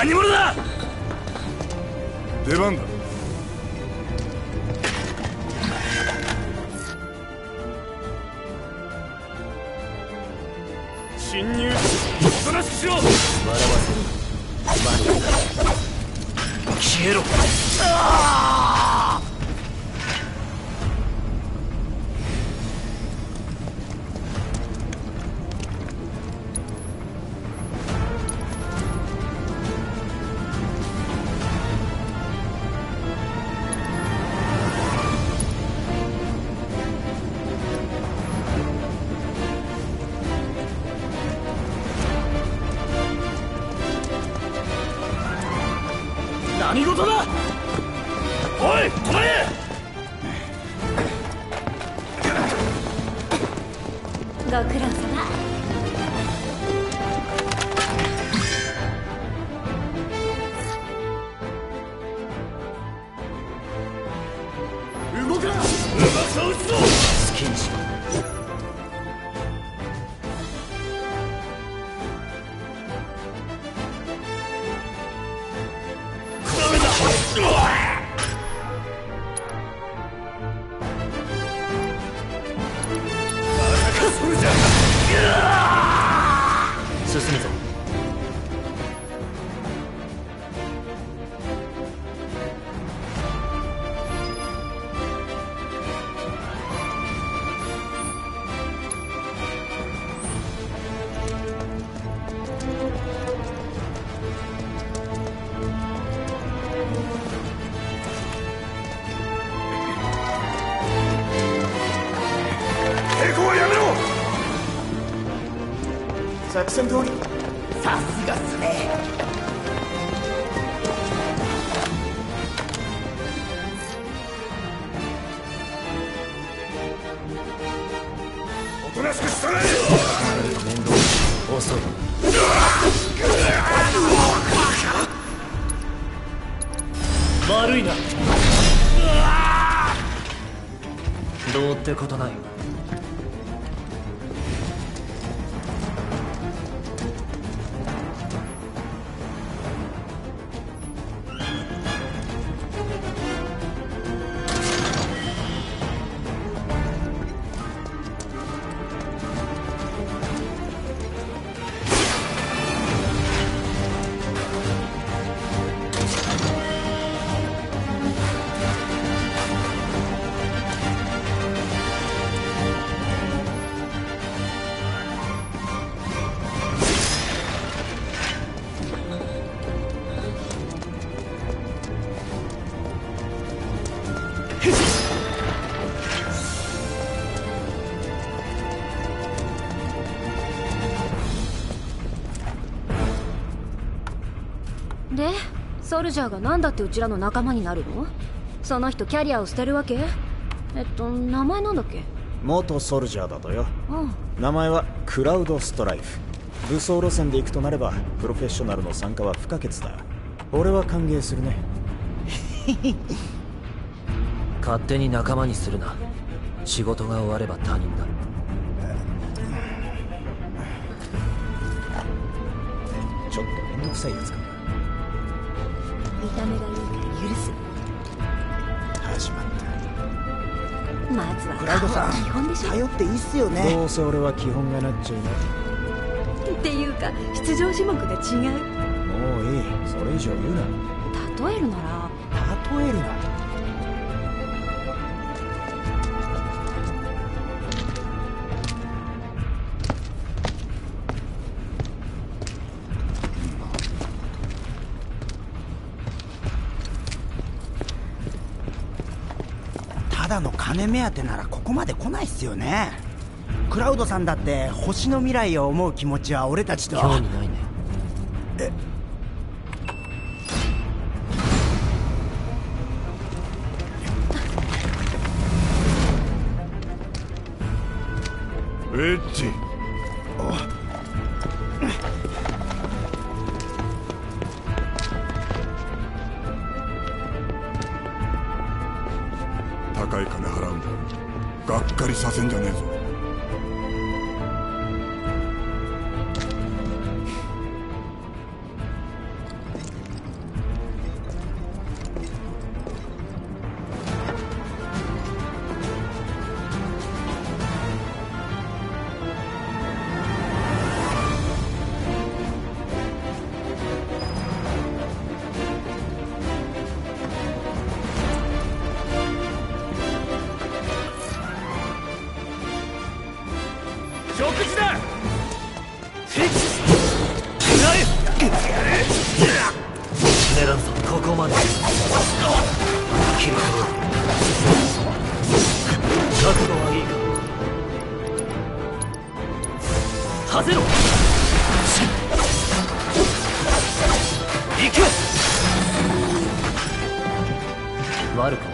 何者だ。 出番だ。 侵入おとなしくしろ。笑わせる。消えろ。何事だ。おい止まれ。 ご苦労様。 動くな。うまさ撃つぞ。好きにしろ。ダメだ。進むぞ。 抵抗はやめろ。 作戦通り。さすがっすね。 おとなしくしたれ。 面倒遅い。悪いな。どうってことない。 で、ソルジャーがなんだってうちらの仲間になるの？その人キャリアを捨てるわけ？名前なんだっけ？ 元ソルジャーだとよ。 うん。 名前はクラウドストライフ。武装路線で行くとなればプロフェッショナルの参加は不可欠だ。俺は歓迎するね。 勝手に仲間にするな。仕事が終われば他人だ。 ちょっとめんどくさいやつかな。 見た目がいいから許す。 始まった。 まずはクラウドさん、 基本でしょ。 頼っていいっすよね。どうせ俺は基本がなっちゃいない。 っていうか出場種目が違う。 もういい。それ以上言うな。 例えるなら。 例えるな。ただの金目当てならここまで来ないっすよね。クラウドさんだって星の未来を思う気持ちは俺たちと。 興味ないね。 エッジ。高い金払うんだ。がっかりさせんじゃねえぞ。 悪くない。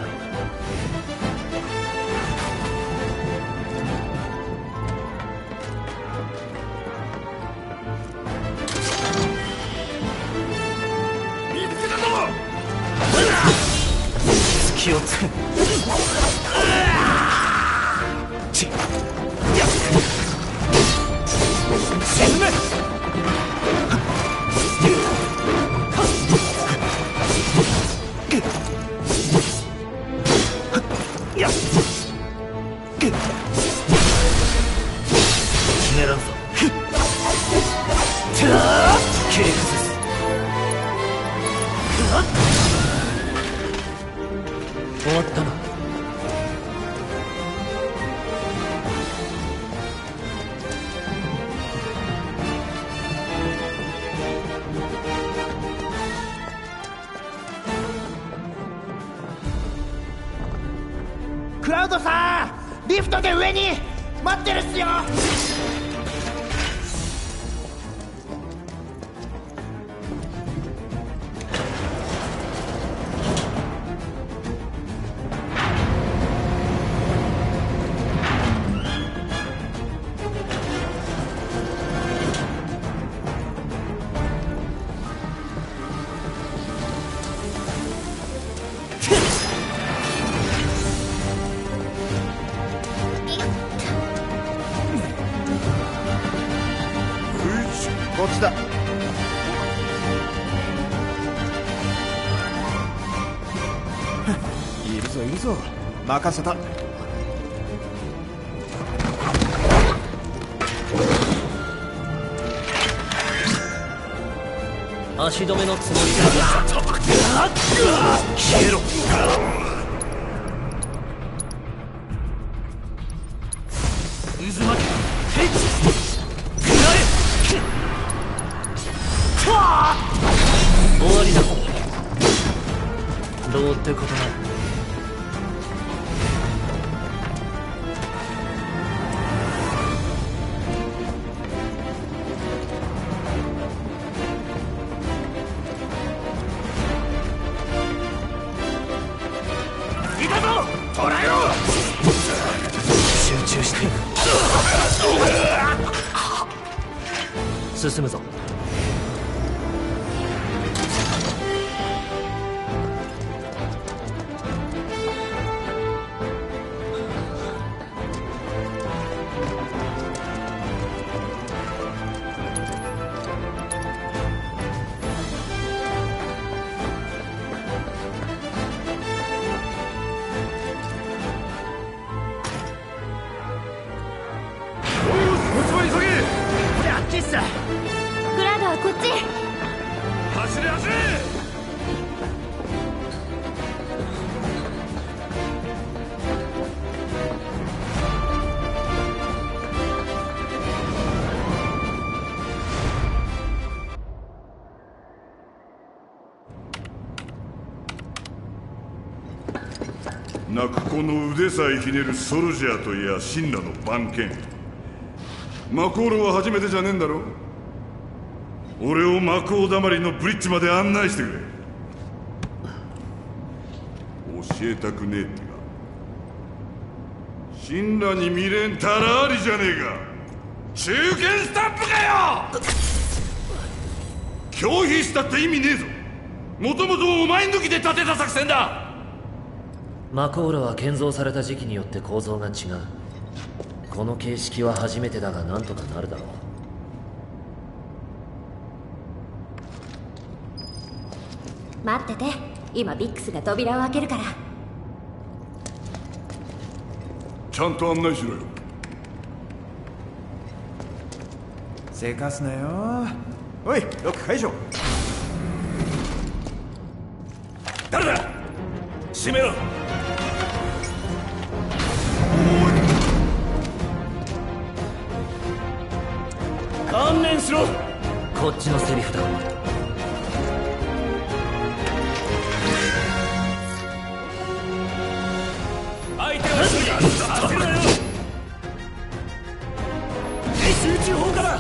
見つけたぞ。 隙をつく。沈め。狙うぞ。切り崩す。終わったな。 クラウドさん、リフトで上に待ってるっすよ。こっちだ。いるぞいるぞ、任せた。 足止めのつもりだ。消えろ。渦巻き。終わりだ。どうってことない。 いたぞ。捕らえろ。 集中して進むぞ。 クラウドはこっち。 走れ走れ。泣く子の腕さえひねるソルジャーといや神羅の番犬。マコールは初めてじゃねえんだろ。俺をマコーだまりのブリッジまで案内してくれ。教えたくねえってか。神羅に未練たらありじゃねえか。中堅スタンプかよ。拒否したって意味ねえぞ。もともとお前抜きで立てた作戦だ。 マコーラは建造された時期によって構造が違う。この形式は初めてだがなんとかなるだろう。 待ってて、今ビックスが扉を開けるから。 ちゃんと案内しろよ。 せかすなよ。おい、ロック解除。 誰だ。閉めろ。観念しろ。こっちのセリフだ。相手は一人。焦るなよ。集中砲火だ。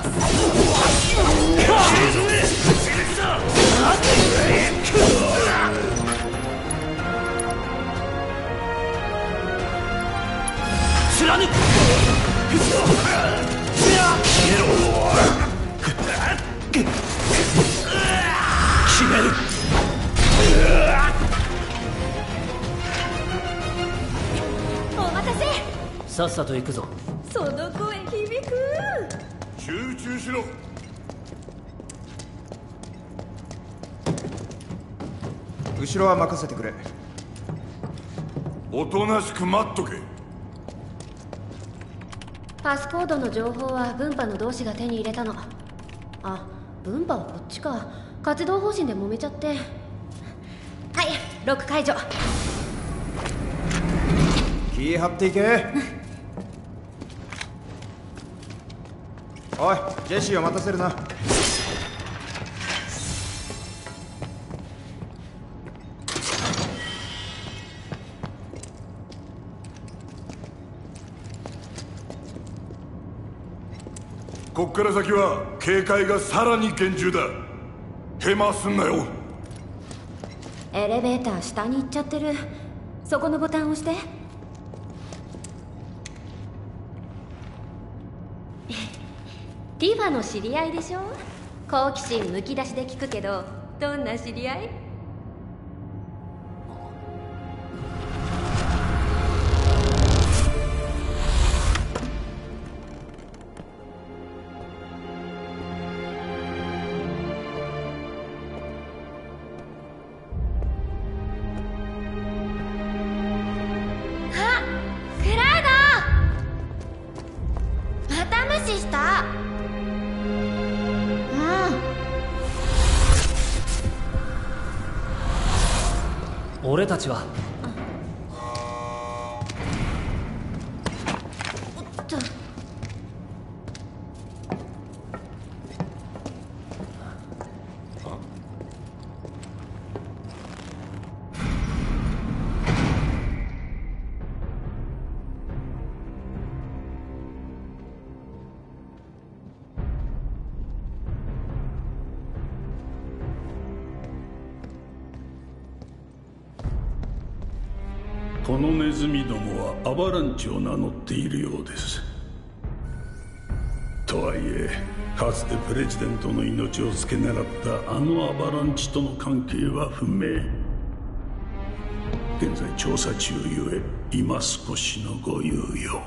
お待たせ。 さっさと行くぞ。 その声響く。 集中しろ。 後ろは任せてくれ。 おとなしく待っとけ。 パスコードの情報は分派の同志が手に入れたの。あ、分派はこっちか。活動方針で揉めちゃって。はい、ロック解除。 気張っていけ。おい、ジェシーを待たせるな。 こっから先は警戒がさらに厳重だ。ヘマすんなよ。 エレベーター下に行っちゃってる。そこのボタン押して。ティファの知り合いでしょ。好奇心むき出しで聞くけど、どんな知り合い？ 俺たちはこのネズミどもはアバランチを名乗っているようです。とはいえかつてプレジデントの命を付け狙ったあのアバランチとの関係は不明。現在調査中ゆえ今少しのご猶予。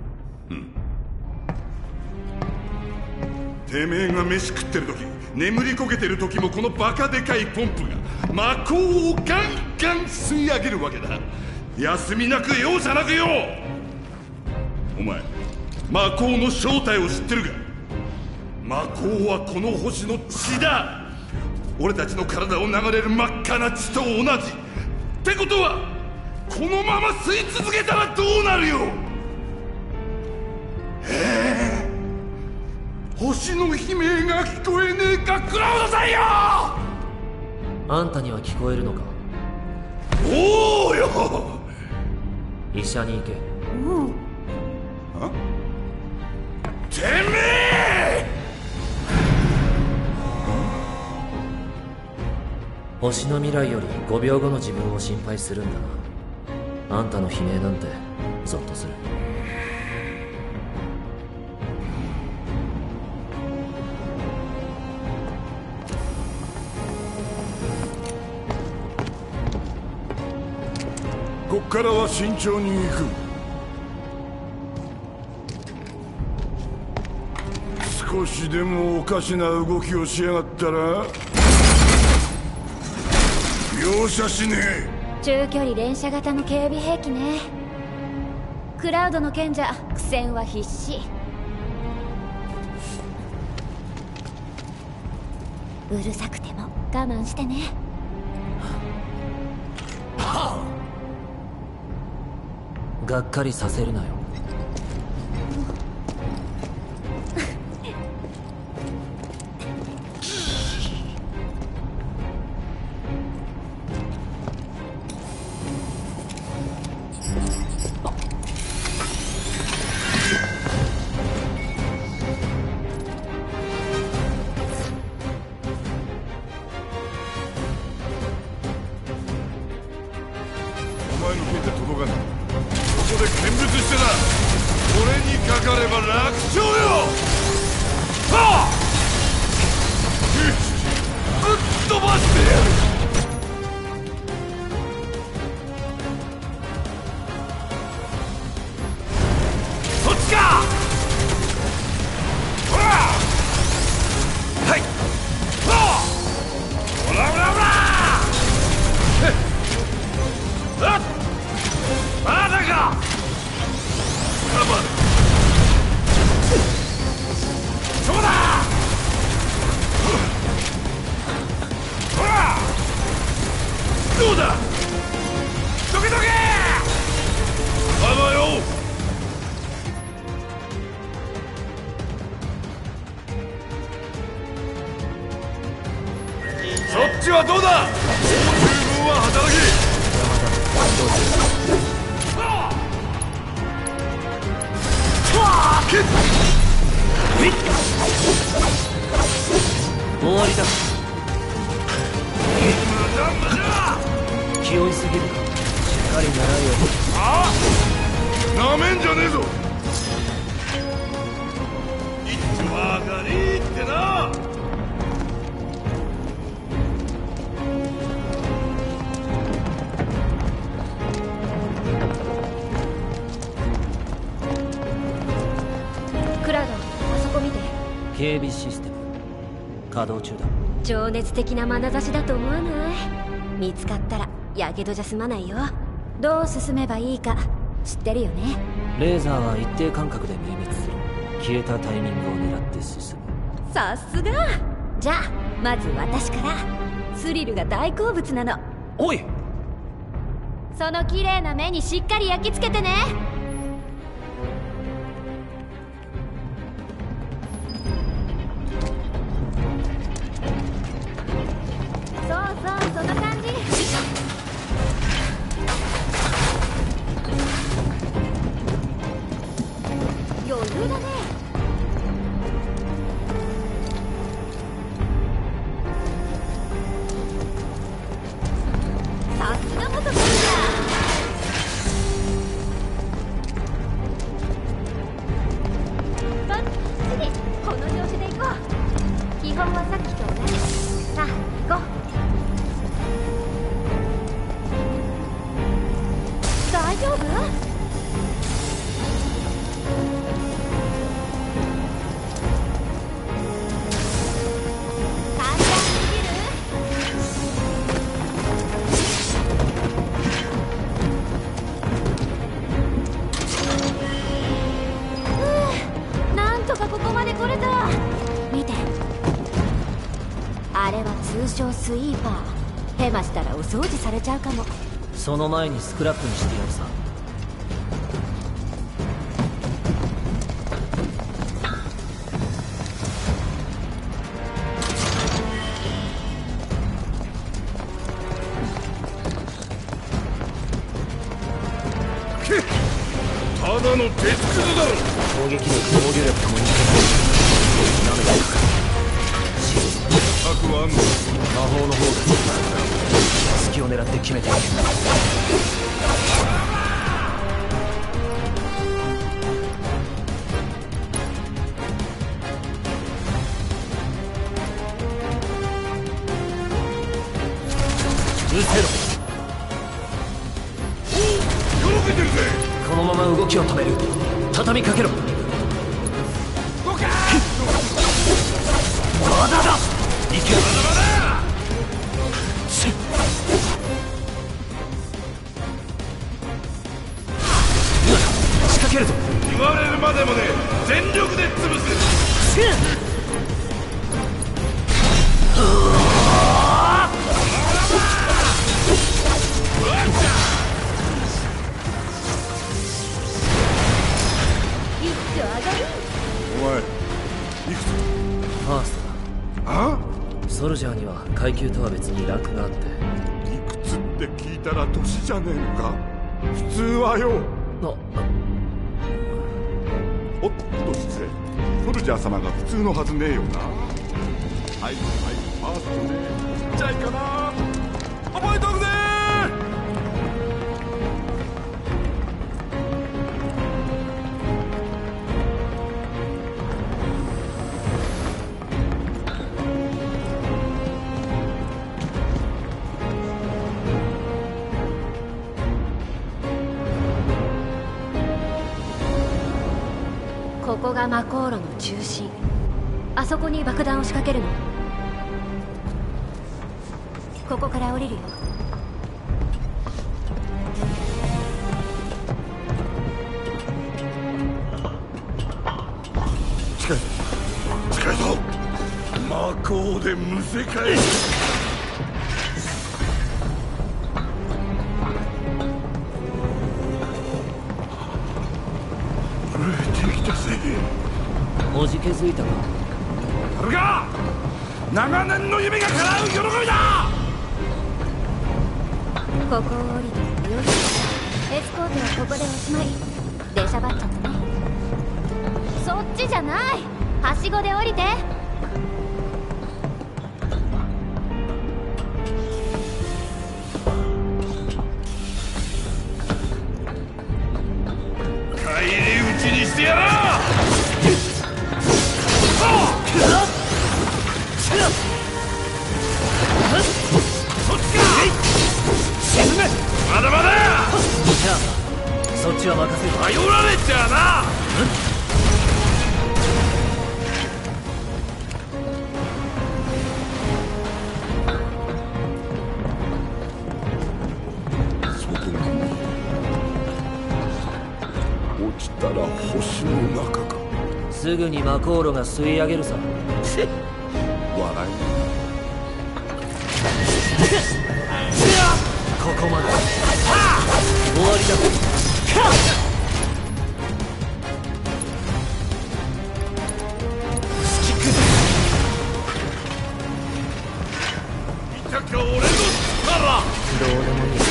てめえが飯食ってる時、眠りこけてる時もこのバカでかいポンプが魔鋼をガンガン吸い上げるわけだ。休みなく容赦なくよ。お前魔鋼の正体を知ってるか。魔鋼はこの星の血だ。俺たちの体を流れる真っ赤な血と同じってことは、このまま吸い続けたらどうなるよ。星の悲鳴が聞こえねえか、クラウドさんよ。 あんたには聞こえるのか。 おおよ。 医者に行け。 てめえ。 星の未来より5秒後の自分を心配するんだな。あんたの悲鳴なんてゾッとする。 こっからは慎重に行く。少しでもおかしな動きをしやがったら容赦しねえ。 中距離連射型の警備兵器ね。クラウドの賢者、苦戦は必至。うるさくても我慢してね。 がっかりさせるなよ。 お前の剣で届かない。ここで見物してな。俺にかかれば楽勝よ。はあ！よし、ぶっ飛ばしてやる。 動だ。どけどけ。あのよ。そっちはどうだ。十分は働き。 終わりだ。気負いすぎるな。しっかり習えよ。 ああ、なめんじゃねえぞ。一丁上がりってな。 クラウド、あそこ見て。 警備システム稼働中だ。 情熱的な眼差しだと思わない？見つかったらやけどじゃ済まないよ。どう進めばいいか知ってるよね？ レーザーは一定間隔で明滅する。消えたタイミングを狙って進む。 さすが。じゃあまず私から。スリルが大好物なの。 おい、 その綺麗な目にしっかり焼き付けてね。そうそう、その感じ。余裕だね。さすが元君だ。バッチリ。この調子で行こう。基本はさっきと同じ。さあ行こう。大丈夫？簡単すぎる？なんとかここまで来れた。見て、あれは通称スイーパー。ヘマしたらお掃除されちゃうかも。 その前にスクラップにしてやるさ。 ただの鉄くずだろ。 攻撃力、防御力ともになめていくか。 策はあんの？ 魔法の方が隙を狙って決めていけ。うせろ。 よけてるぜ。 このまま動きを止める。畳みかけろ。 どけ。 まだだ。いける。仕掛けるぞ。 言われるまでもね、全力で潰す。 一挙上がり。 お前、いくつ？ ファーストだ。 あ？ ソルジャーには階級とは別にランクがあって。 いくつって聞いたら年じゃねえのか？普通はよ。おっと失礼。ソルジャー様が普通のはずねえよな。はいはい、ファーストね。じゃあいいかな。覚えとくぜ。 ここが魔航路の中心。あそこに爆弾を仕掛けるの。ここから降りるよ。 近いぞ。近いぞ。魔鋼でむせ返す。 気づいたか。 あれが長年の夢が叶う喜びだ。 ここを降りてよし。エスコートはここでおしまい。出しゃばっちゃったね。そっちじゃない、はしごで降りて。 返り討ちにしてやらあ。そっちか。沈め。まだまだ。 じゃあそっちは任せる。 頼られちゃな。 そこに落ちたら星の中か。 すぐにマコーロが吸い上げるさ。 笑い。 ここまで終わりだ。 見たか俺の力。 どうでもいい。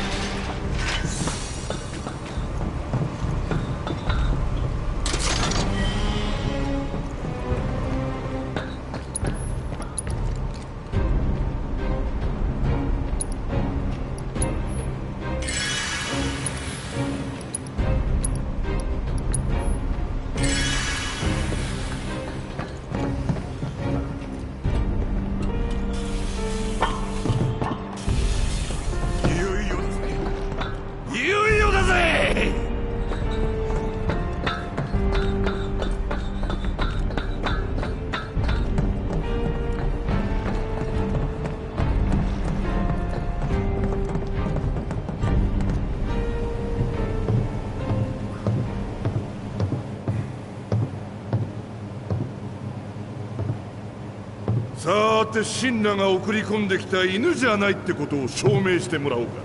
さーて、シンラが送り込んできた犬じゃないってことを証明してもらおうか。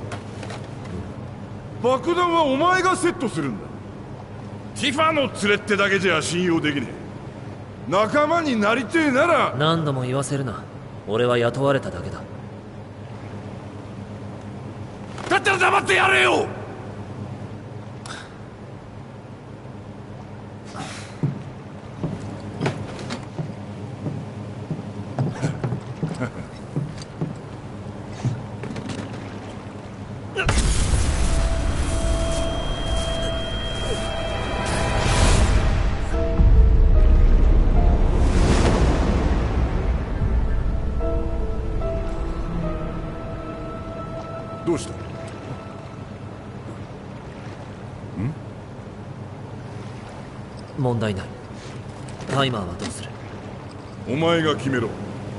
爆弾はお前がセットするんだ。ティファの連れってだけじゃ信用できねえ。仲間になりてえなら。 何度も言わせるな。俺は雇われただけだ。 だったら黙ってやれよ。どうした？ 問題ない。タイマーはどうする？ お前が決めろ。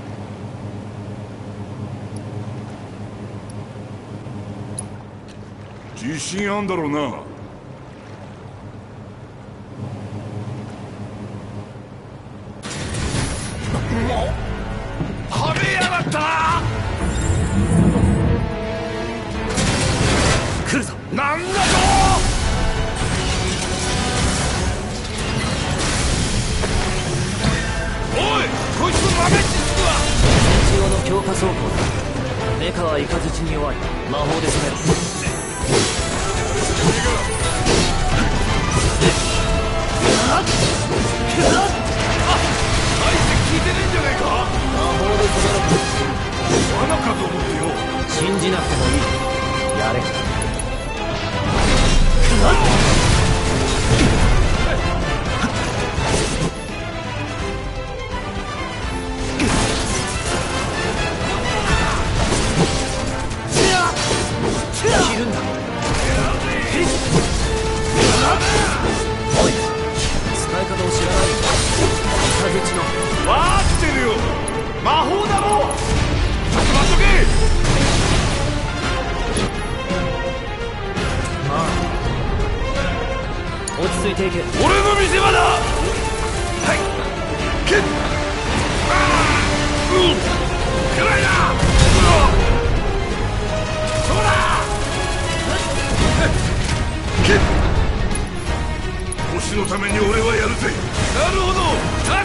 自信あんだろうな。はめやがったな。 来るぞ。 なんだと。おい、こいつの豆知識は。 戦時用の強化装甲だ。メカはイカズチに弱い。魔法で攻めろ。 相手聞いてねえんじゃねえか。 魔法で攻めろ。 罠かと思ってよ。 信じなくてもいい。やれ。切るんだ。おい、使い方を知らない。イカズチの。 わーってるよ。魔法だろ。ちょっと待っとけ。 まあ落ち着いていけ。 俺の見せ場だ。はいけっくらいだ。そうだ。けっ星のために俺はやるぜ。なるほど、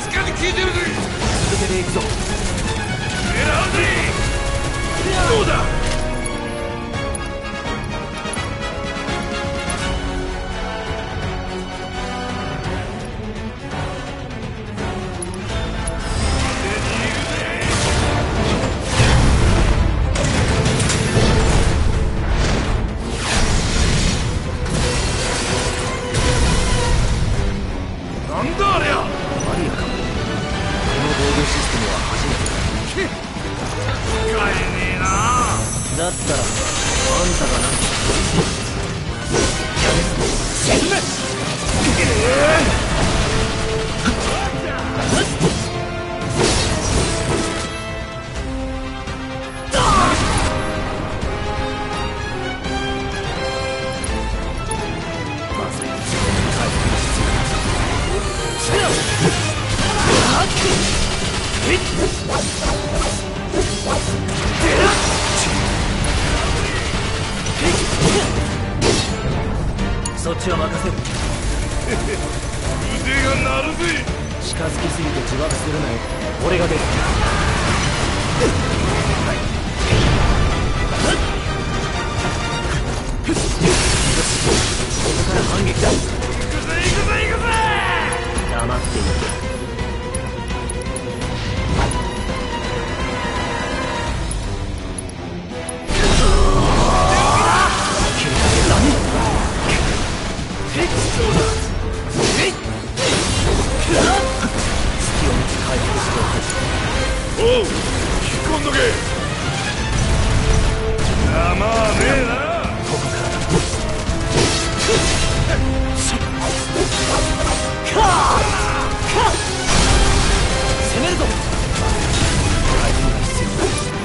だったらあんたが何そっちは任せる。 腕が鳴るぜ。 近づきすぎて自爆するなよ。俺が出る。ここから反撃だ。行くぜ行くぜ行くぜ。黙っていけ。 おう、引っ込んどけ。ざまあねえな。 ここからだ。攻めるぞ。タイミングが必要だ。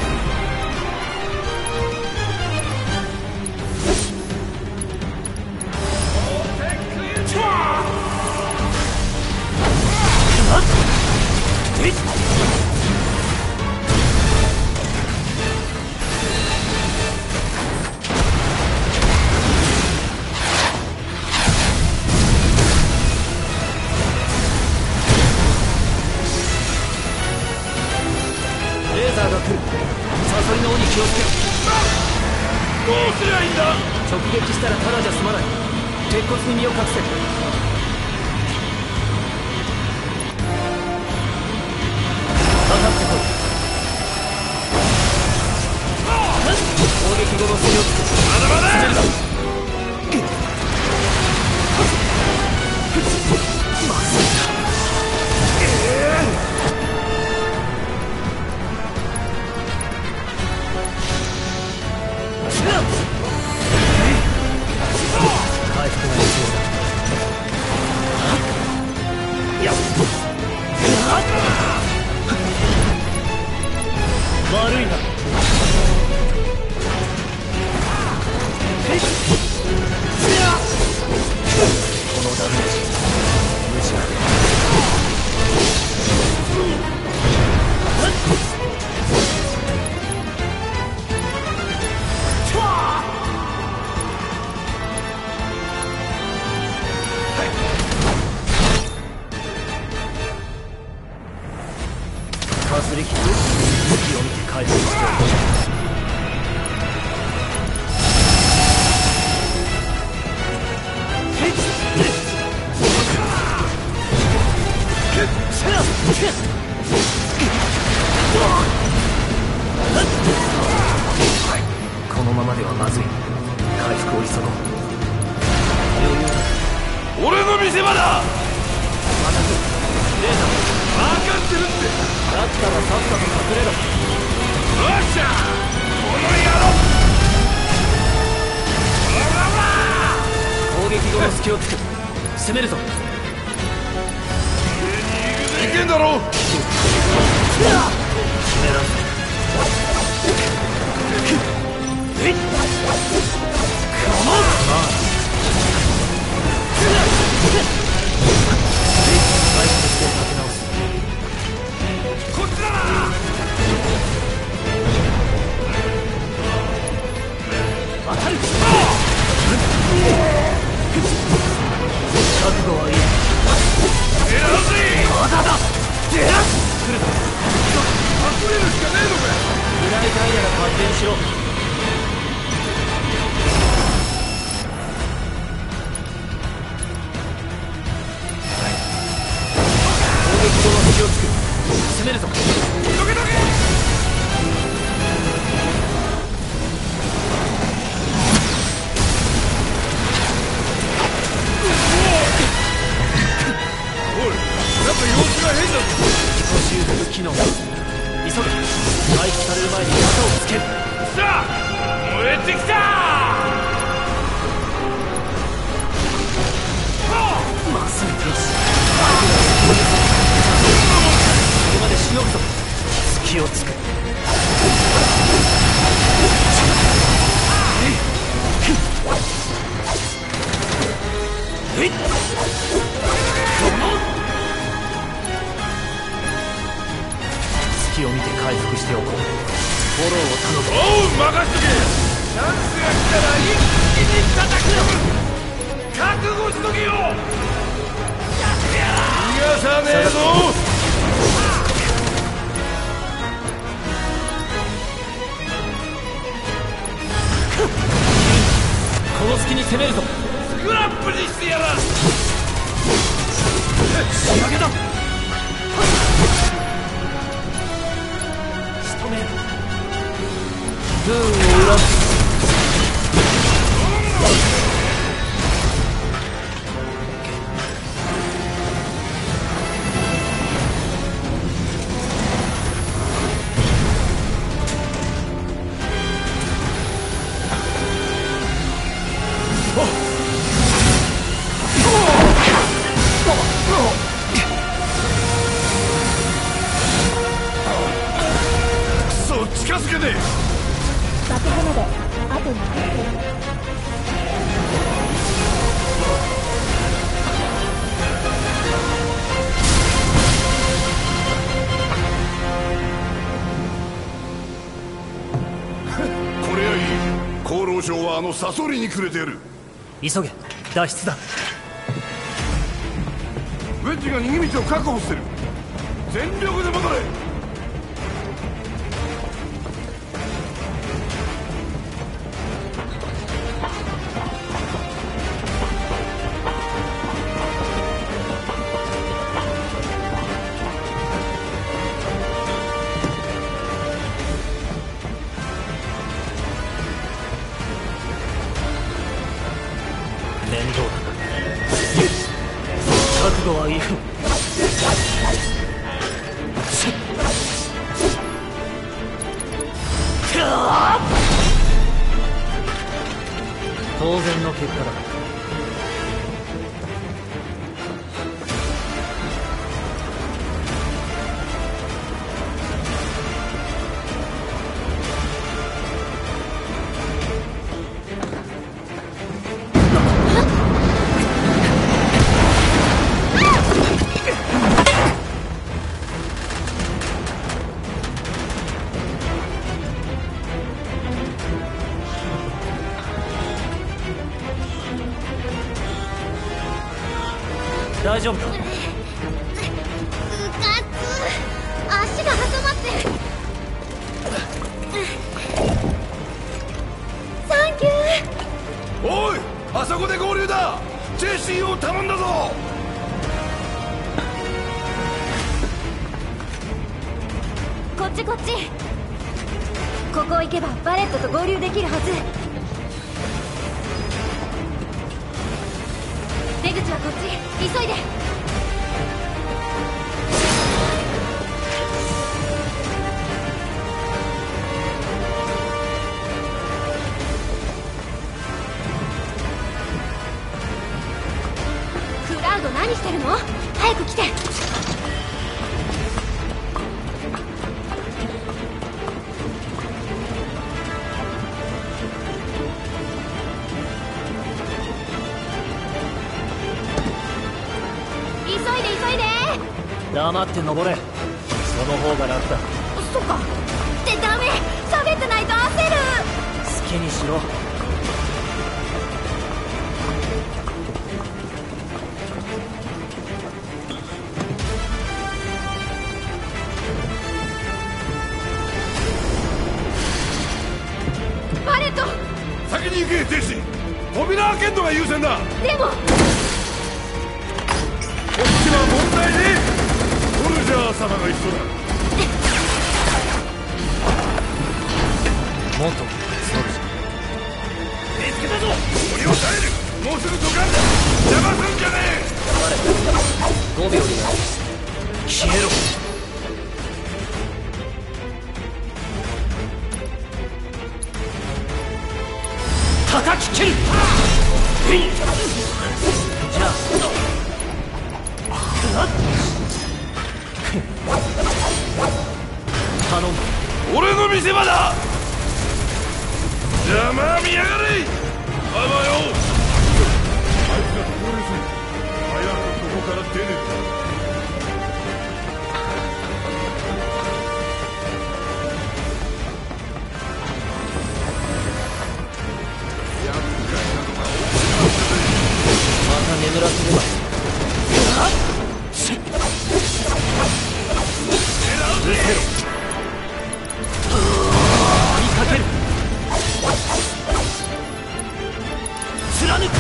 レーザーが来る。サソリの尾に気をつけろ。 どうすりゃいいんだ。 直撃したらただじゃ済まない。鉄骨に身を隠せ。かかってこい。攻撃後の隙をつく。 まだまだ。 回復が必要だ。やっ悪いな。このダメージ無視だ。かすり傷、隙を見て回復しておく。このままではまずい。回復を急ごう。 俺の見せ場だ。 また来る。レーザー分かってるって。 だったらさっさと隠れろ。 よっしゃ、この野郎。 攻撃後の隙をつく。攻めるぞ。 いけんだろ。 決めらんぞ。 こっちだな。 当たる。覚悟はいい。 狙うぜ。 まだだ。出ら来るぞ。 隠れるしかね回復しておこう。フォローを頼む。 おう、任しとけ。チャンスが来たら一気に叩く。覚悟しとけよ。逃がさねえぞ。 この隙に攻めるぞ。 スクラップにしてやら。 仕上げだ。仕留める。不運を恨む。 近づけねえ。 爆破まであと2分。 これより厚労省はサソリにくれてやる。 急げ、脱出だ。 ウェッジが逃げ道を確保してる。全力で戻れ。 面倒だな。覚悟はいい。当然の結果だ。大丈夫か。 足が挟まって。サンキュー。 おい、あそこで合流だ。ジェシーを頼んだぞ。 こっちこっち。ここ行けばバレットと合流できるはず。出口はこっち。急いで。クラウド何してるの？早く来て。 黙って登れ。その方が楽だ。 そっか。ってダメ。喋ってないと焦る。 好きにしろ。 バレット。 先に行け、ジェシー。扉開けんのが優先だ。 でもこっちは問題ねえ。ソルジャー様が一緒だ。 元ソルジャー。 見つけたぞ。これを耐える。もうすぐドカンだ。邪魔すんじゃね 5秒でやる。消えろ。叩き切る。じゃあ頼む。 え。俺の見せ場だ。邪魔見やがれ。ババよ。あいつがここです。早くここから出ねえ。 眠らせればうせろ追いかける貫く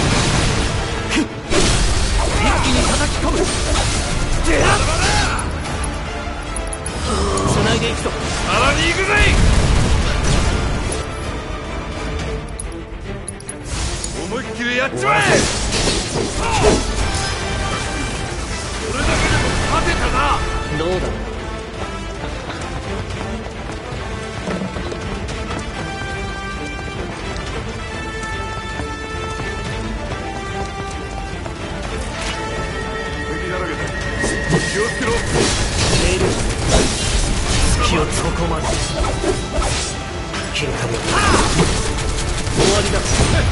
一気に叩き込む繋いでいくとさらに行くぜ。思いっきりやっちまえ。それだけでも勝てたな。 どうだ敵だらけだ。気をつけろ。 メール隙をそこまで喧嘩も終わりだ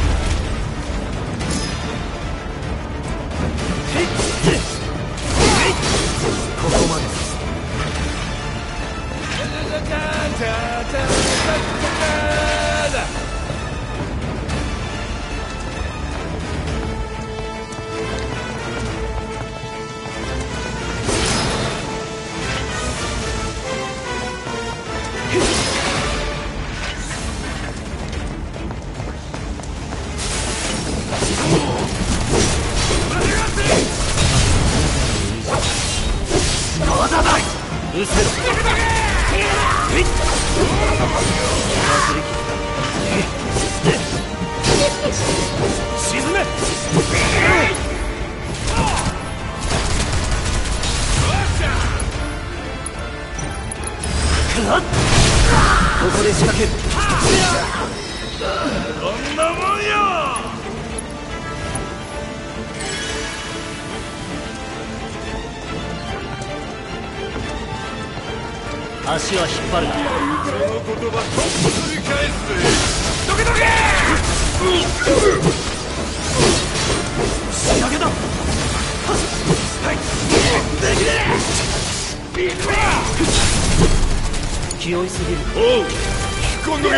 ここまでうせろ沈めここで仕掛けるこんなもんよ。 足は引っ張るなその言葉と繰り返すぜ。どけどけ。 仕掛けだ気負いすぎるおう、引っ込んどけ。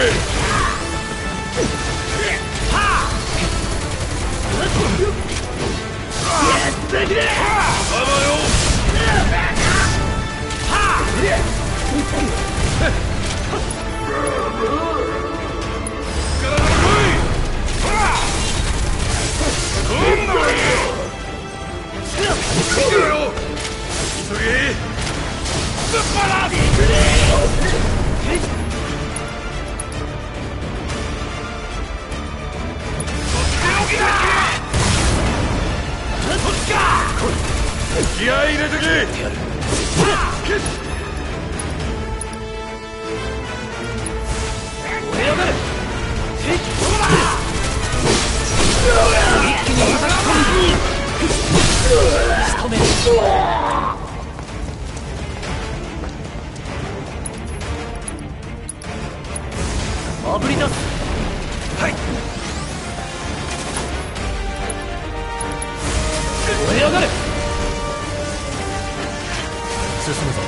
気合い入れてけ。 燃え上がる一気に叩き込む仕留めるあぶり出すはい燃え上がる進むぞ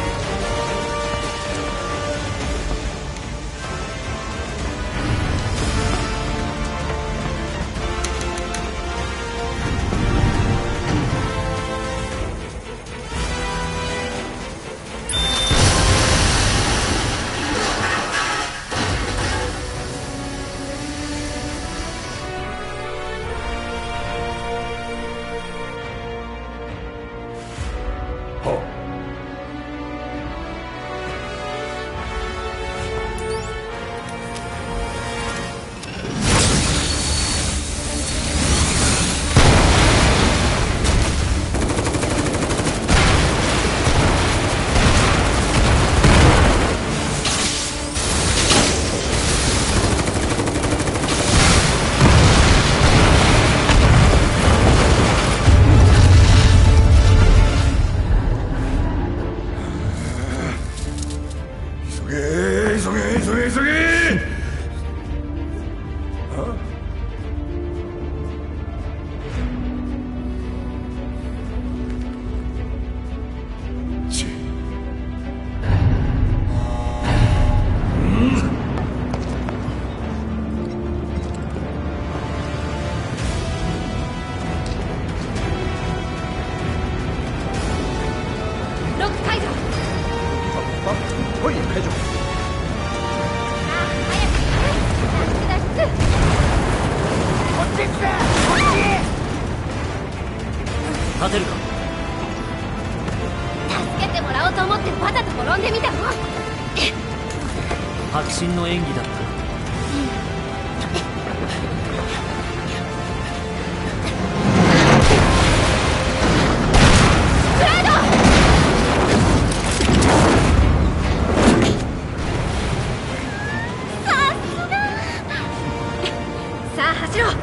勝てるか？ 助けてもらおうと思ってわざと転んでみたの。 迫真の演技だった。 さあ走ろう。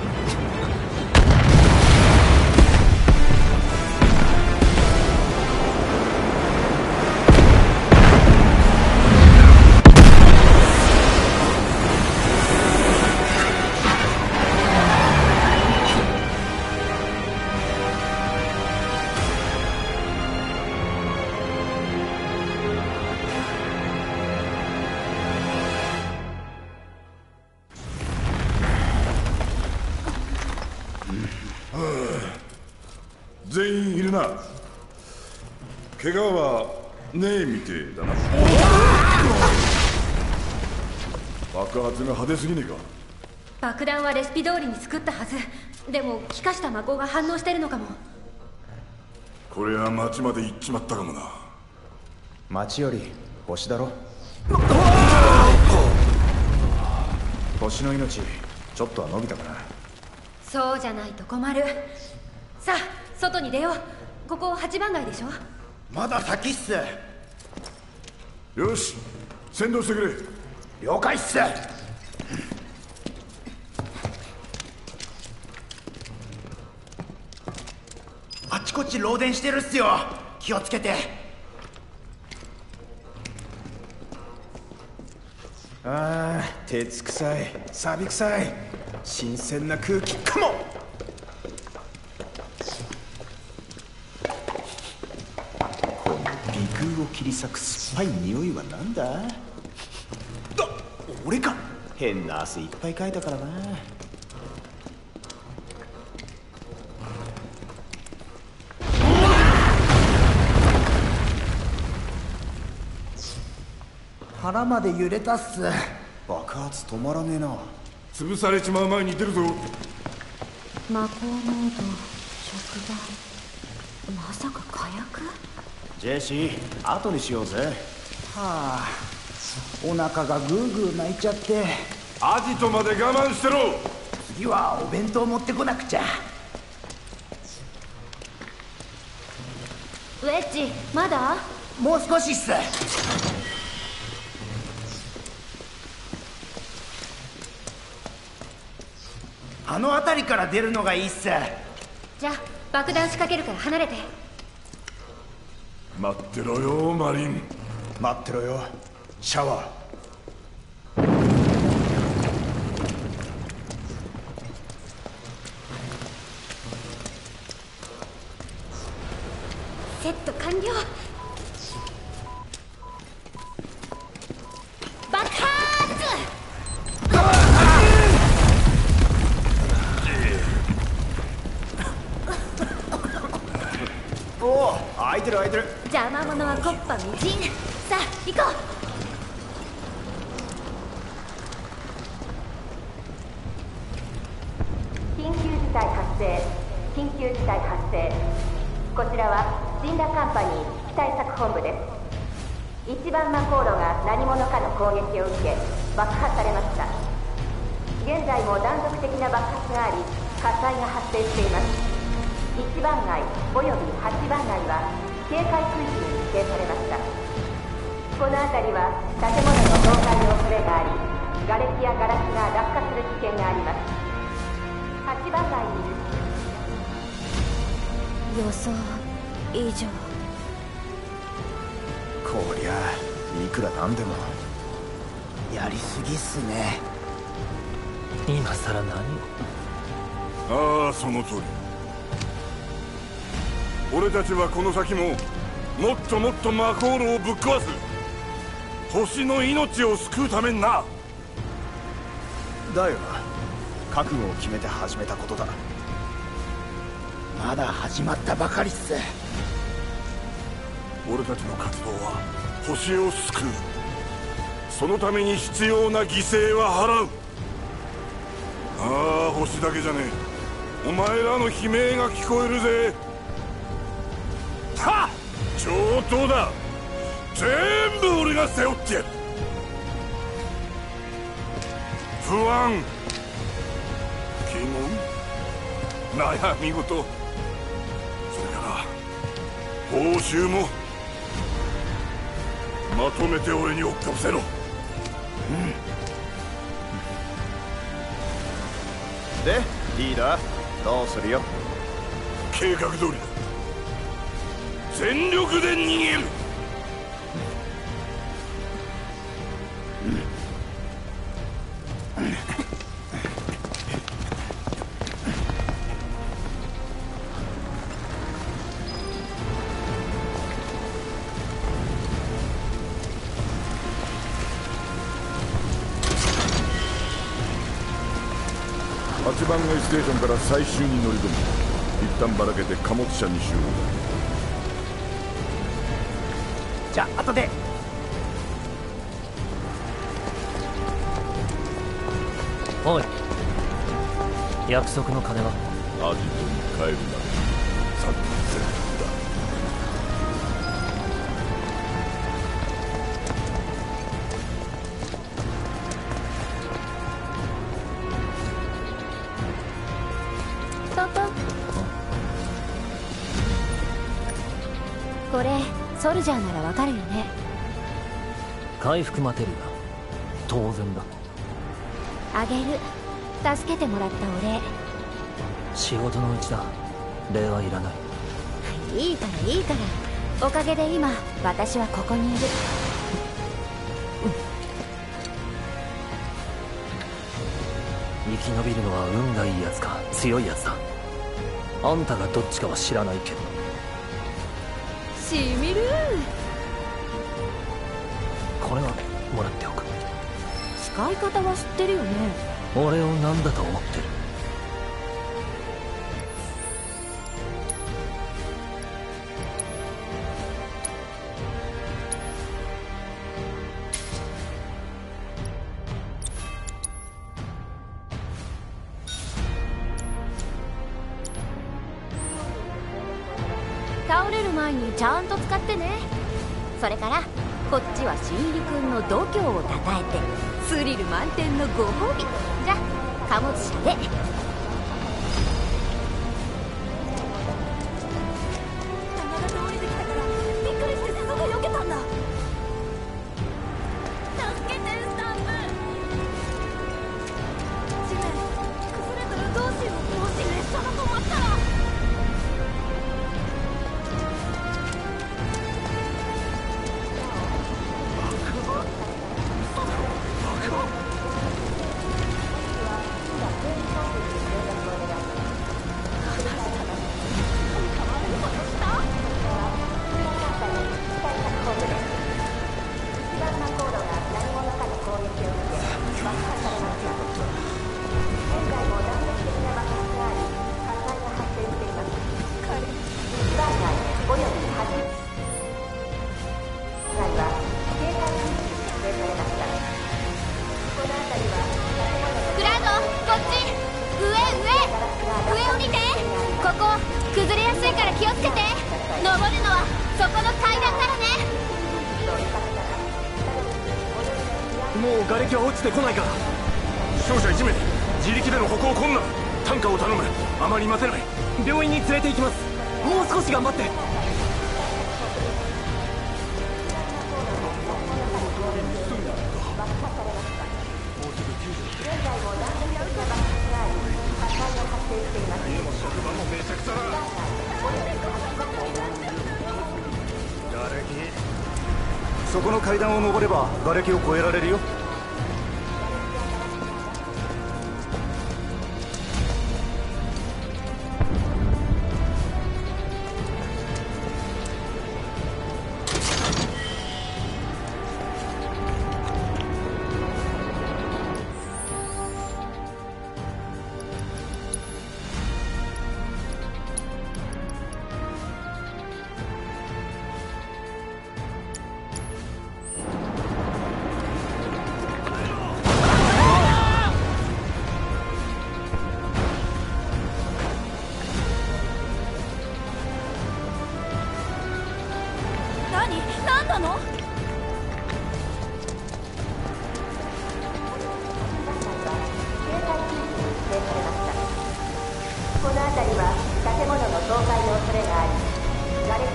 全員いるな。怪我はねえみてえだな。爆発が派手すぎねえか。 爆弾はレシピ通りに作ったはず。でも気化した魔法が反応してるのかも。 これは町まで行っちまったかもな。 町より星だろ。星の命ちょっとは伸びたかな。 そうじゃないと困る。さあ外に出よう。ここ8番街でしょ。 まだ先っす。 よし、先導してくれ。 了解っす。あっちこっち漏電してるっすよ。気をつけて。 ああ、鉄臭い、錆臭い、新鮮な空気かも。この鼻腔を切り裂く酸っぱい匂いはなんだ？俺か。変な汗いっぱいかいたからな。 腹まで揺れたっす。 爆発止まらねえな。 潰されちまう前に出るぞ。 魔法モード触媒、まさか火薬？ ジェシー、後にしようぜ。 はあ、お腹がグーグー鳴いちゃって。 アジトまで我慢してろ。 次はお弁当持ってこなくちゃ。 ウェッジまだ？ もう少しっす。あの辺りから出るのがいいっす。 じゃあ爆弾仕掛けるから離れて。 待ってろよマリン。 待ってろよシャワー。 セット完了。爆発！ おお、開いてる開いてる。 邪魔者は木っ端みじん。さあ行こう。緊急事態発生。緊急事態発生。こちらは神羅カンパニー危機対策本部です。一番魔航路が何者かの攻撃を受け爆破されました。現在も断続的な爆発があり火災が発生しています。1番街および8番街は警戒区域に指定されました。この辺りは建物の倒壊の恐れがあり瓦礫やガラスが落下する危険があります。8番街に予想以上。 こりゃいくらなんでもやりすぎっすね。 今さら何ああ、その通り。俺たちはこの先ももっともっと魔航路をぶっ壊す。星の命を救うためにな。 だよな。覚悟を決めて始めたことだ。 まだ始まったばかりっす。 俺たちの活動は星を救う。そのために必要な犠牲は払う。ああ、星だけじゃねえ。お前らの悲鳴が聞こえるぜ。 上等だ。全部俺が背負ってやる。不安、疑問、悩み事、それから報酬もまとめて俺に追っかぶせろ。 でリーダーどうするよ。 計画通りだ。全力で逃げる。 8番街ステーションから最終に乗り込む。一旦ばらけて貨物車に集合だ。 じゃあ後で。 おい、約束の金は？ アジトに帰るまで3000だ。 トントン。これソルジャーならわかるよね。 回復マテリア、当然だ。 あげる。助けてもらったお礼。 仕事のうちだ。礼はいらない。 いいからいいから。おかげで今私はここにいる。 生き延びるのは運がいいやつか強いやつだ。あんたがどっちかは知らないけど。 しみる。 これはもらっておく。 使い方は知ってるよね。 俺を何だと思ってる？ 倒れる前にちゃんと使ってね。それからこっちは新入り君の度胸をたたえてスリル満点のご褒美。じゃ貨物車で。棚が通り過ぎたからびっくりしてすぐ避けたんだ。助けてスタンプ。地面崩れたらどうしよう。もし列車が止まったら。 もう瓦礫は落ちてこないから。勝者1名自力での歩行困難。担架を頼む。あまり待てない。病院に連れて行きます。もう少し頑張って。そこの階段を上れば瓦礫を越えられるよ。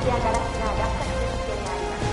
スやガラスが落下する危険があります。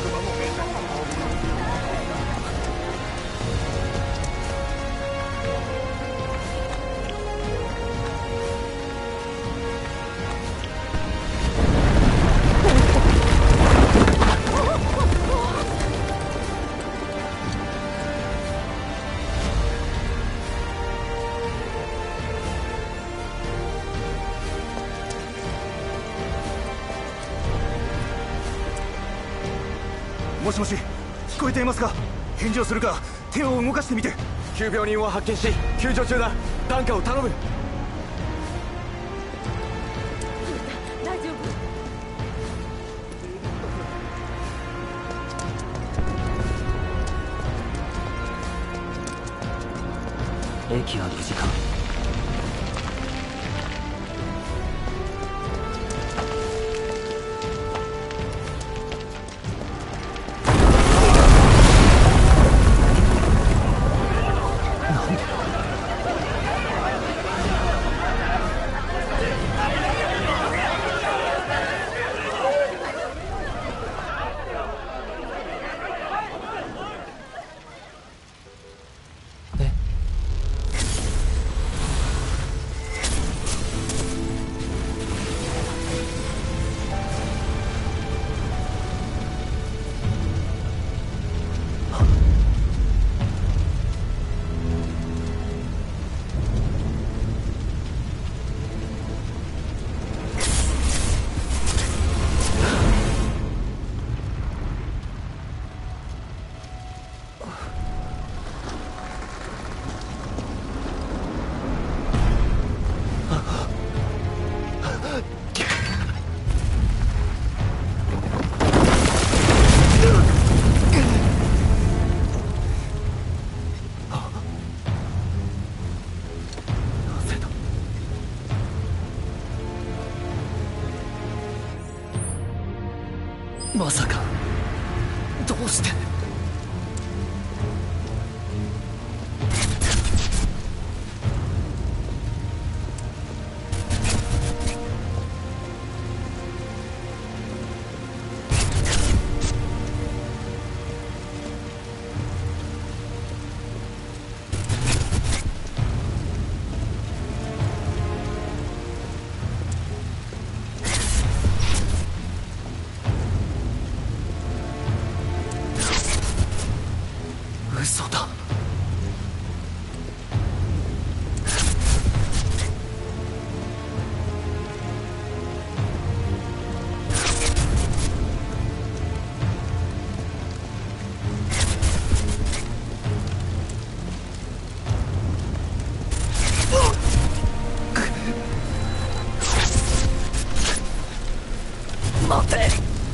もしもし、聞こえていますか？返事をするか手を動かしてみて。急病人を発見し救助中だ。担架を頼む。 大丈夫？ 駅は無事か？まさか、どうして。嘘だ。待て。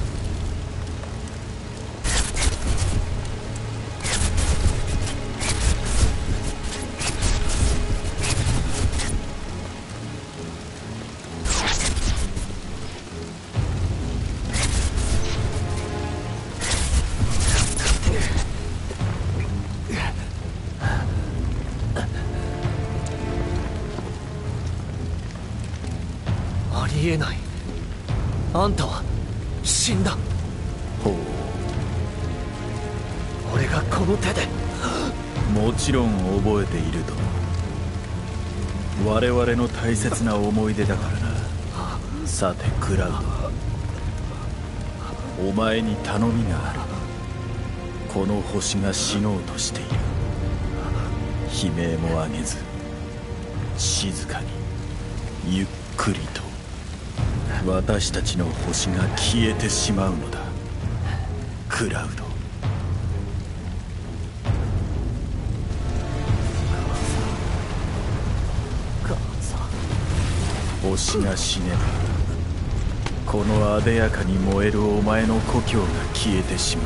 ありえない。あんたは死んだ。 ほう。 俺がこの手で。 もちろん覚えていると。我々の大切な思い出だからな。さてクラウド、お前に頼みがある。この星が死のうとしている。悲鳴も上げず静かにゆっくりと私たちの星が消えてしまうのだ。クラウド。星が死ねばこのあでやかに燃えるお前の故郷が消えてしま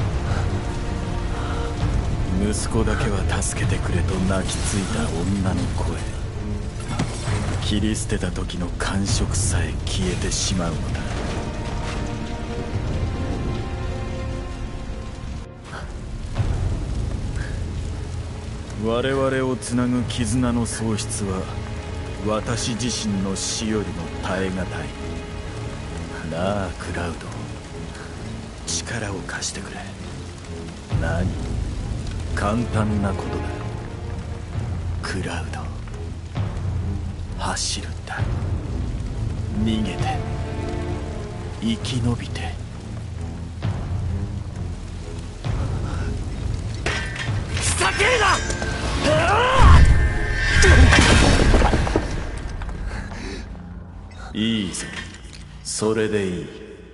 う。息子だけは助けてくれと泣きついた女の声、切り捨てた時の感触さえ消えてしまうのだ。我々をつなぐ絆の喪失は私自身の死よりも耐え難い。 なあクラウド、力を貸してくれ。何、簡単なことだ。クラウド、走るんだ。逃げて生き延びて。ふざけるな！いいぞ、それでいい。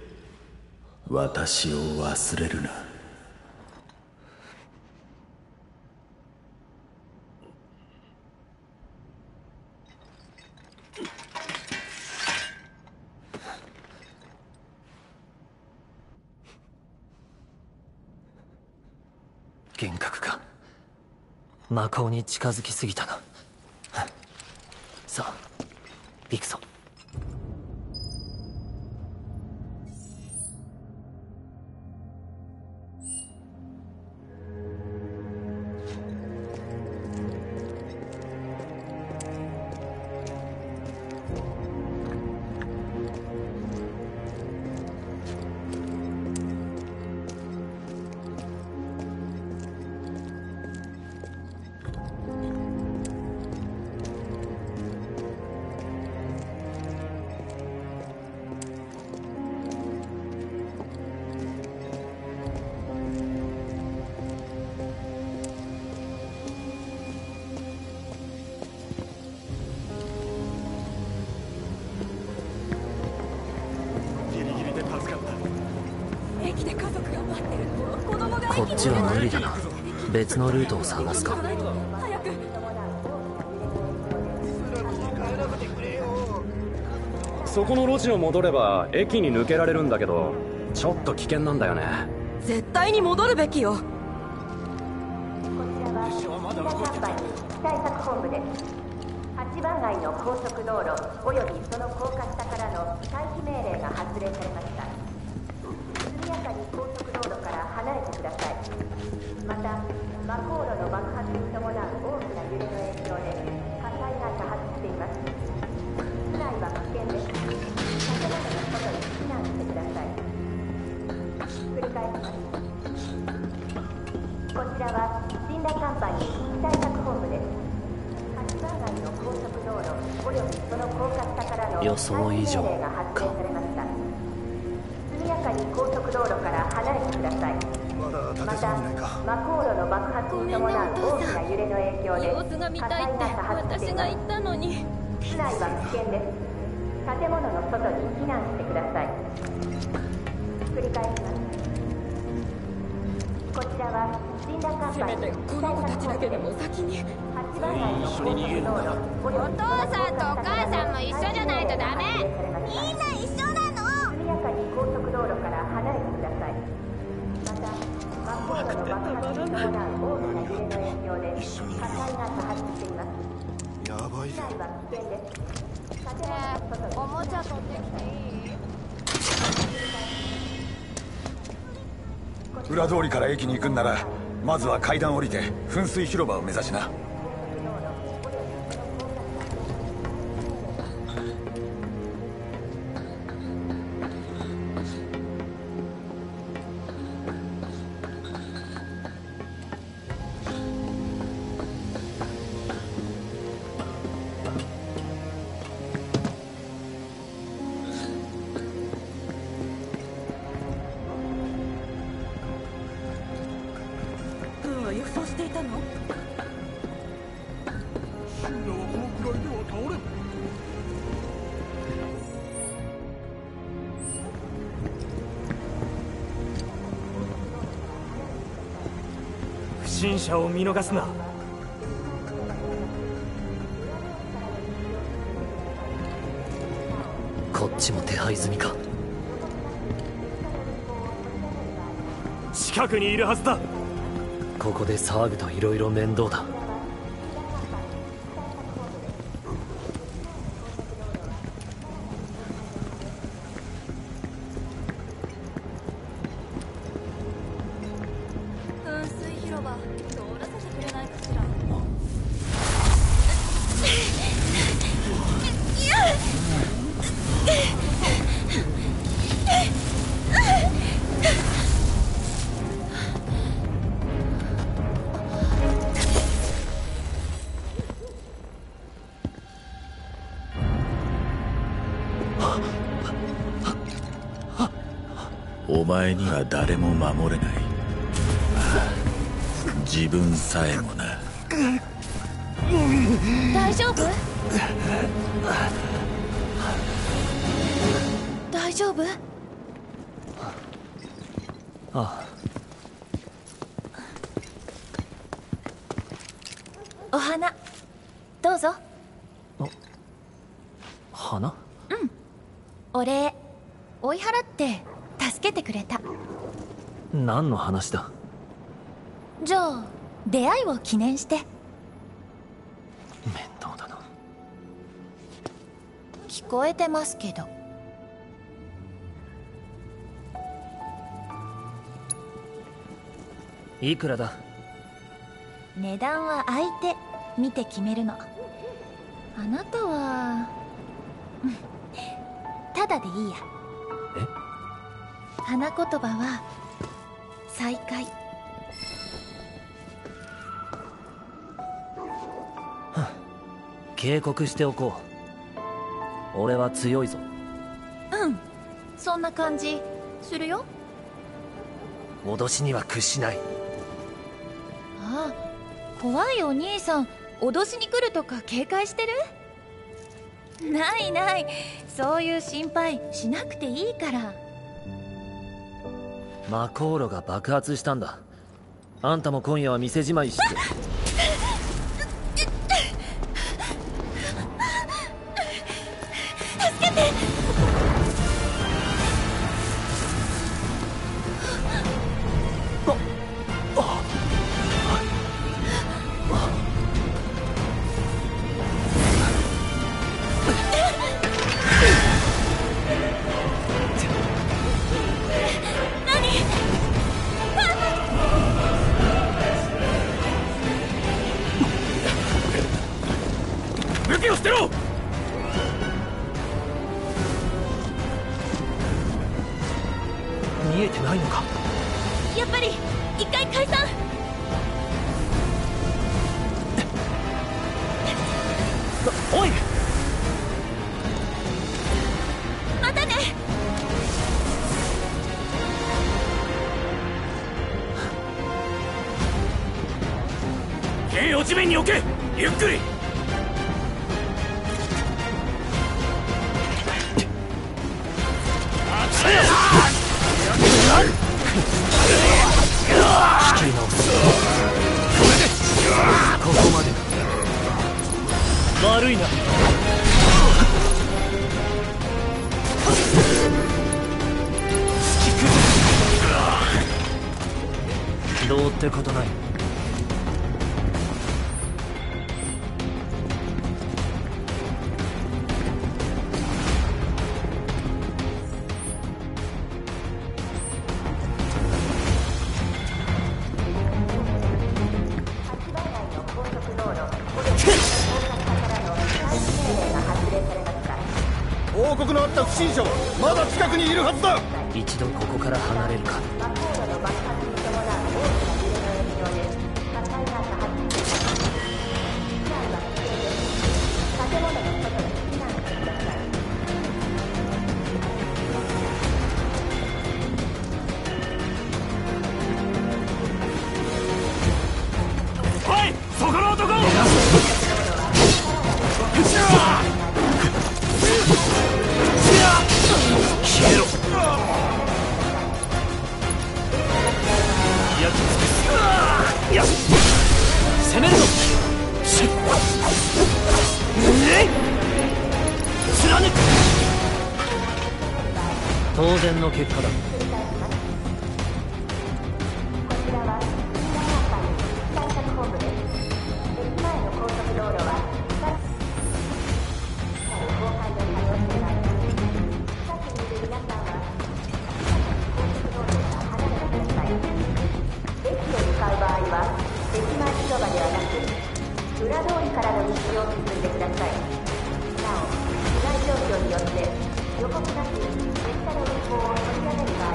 私を忘れるな。 幻覚か。魔法に近づきすぎたな。さあ行くぞ。こっちは無理だな。別のルートを探すか。 そこの路地を戻れば駅に抜けられるんだけど、ちょっと危険なんだよね。 絶対に戻るべきよ。 こちらはシンダカンパニー機対策本部です。8番街の高速道路およびその高架下からの退避命令が発令されました。速やかに高速道路から離れてください。また魔航路の爆発に伴う大きな揺れの影響で火災が多発しています。室内は危険です。建物の外に避難してください。繰り返します。こちらはシンダカンパニー機対策本部です。8番街の高速道路およびその高架下からの予想以上退避命令が発令されました。速やかに高速道路から離れてください。また魔航路の爆発に伴う大きな揺れの影響で様子が見たいって私が言ったのに。 室内は危険です。建物の外に避難してください。繰り返します。こちらはシンダカンパニーこの子たちだけでも先に。 8番街の高速道路お父さんとお母さんも一緒じゃないとダメ。 みんな一緒なの。速やかに高速道路から離れてください。また魔航路の爆発に伴う大きな揺れの影響で火災が多発しています。 やばい室内は危険です。建物の外におもちゃ取ってきていい？ 裏通りから駅に行くんなら、まずは階段降りて噴水広場を目指しな。 運は予想していたの？ シンナはこのくらいでは倒れん。 不審者を見逃すな。 こっちも手配済みか。 近くにいるはずだ。 ここで騒ぐと色々面倒だ。 噴水広場通らせてくれないかしら。 お前には誰も守れない。自分さえもな。 大丈夫？大丈夫？ ああ。 お花どうぞ。 花？ うん、お礼。追い払って助けてくれた。 何の話だ？ じゃあ出会いを記念して。 面倒だな。 聞こえてますけど。 いくらだ？ 値段は相手見て決めるの。あなたはただでいいや。花言葉は再会。 警告しておこう。俺は強いぞ。 うん、そんな感じするよ。 脅しには屈しない。 ああ、怖いお兄さん脅しに来るとか警戒してる？ないない、そういう心配しなくていいから。 マコーロが爆発したんだ。あんたも今夜は店じまいして。 助けて。 武器を捨てろ。 見えてないのか？ やっぱり一回解散。 おい、 またね。 剣を地面に置け。ゆっくり。 仕切り直す。ここまでだ。悪いな。どうってことない。 報告のあった不審者はまだ近くにいるはずだ。 一度ここから離れるか。 おい、そこの男。 消えろ。焼き尽くす。やっ、攻めるぞ。貫く。当然の結果だ。 裏通りからの道を進んでください。なお、被害状況によって予告なく列車の運行を取りやめる場合